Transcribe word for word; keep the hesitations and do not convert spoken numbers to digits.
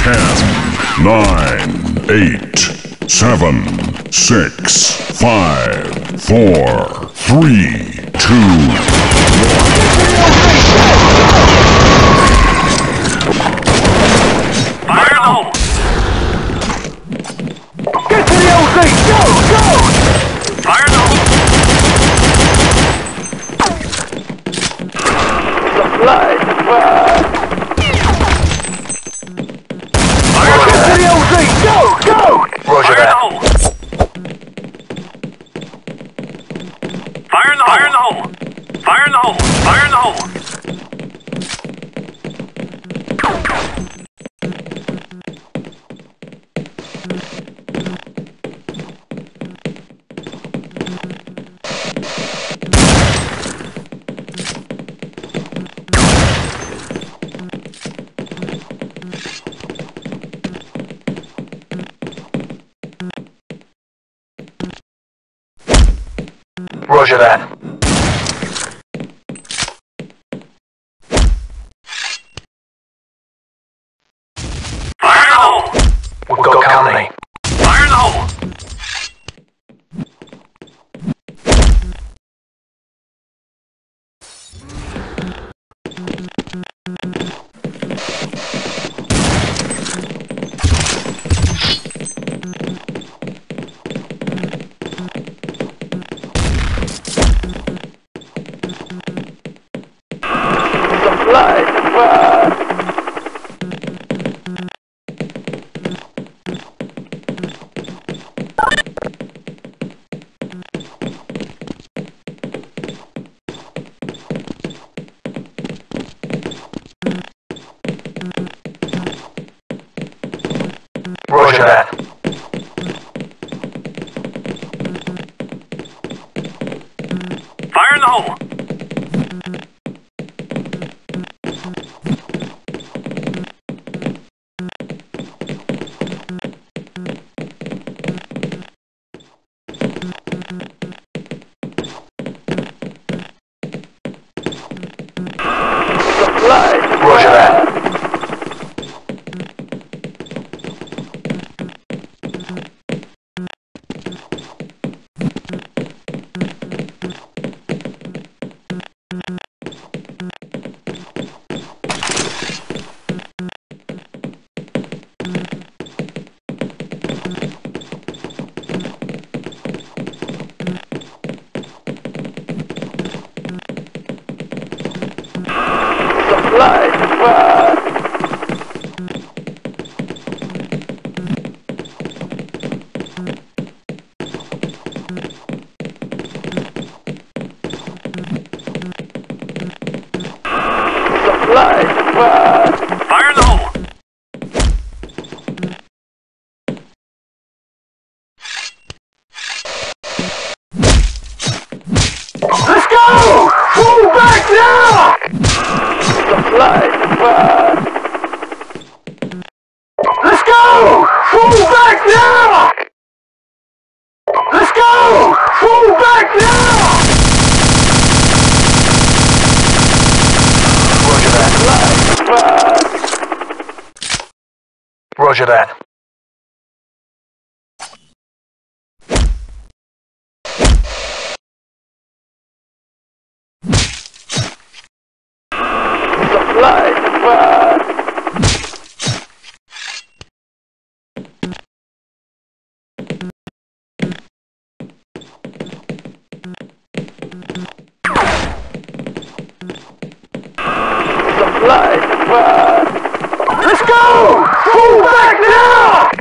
ten, nine, eight, seven, six, five, four, three, two, Fire in the hole! Get to the L Z! Go! Go! Fire in the hole! Supply! Fire! Fire! Get to the L Z! Go! Go! Roger that. Fire in the hole! Fire in the hole! Fire in the hole! Roger that. Fire in the hole! We've got company. Fire in the hole! Roger that. Fire in the hole! Roger that. Fire in the hole! Let's go! Fall back now! Let's go! Fall back now! Let's go! Fall back now! Roger that. Let's go! Fall back now!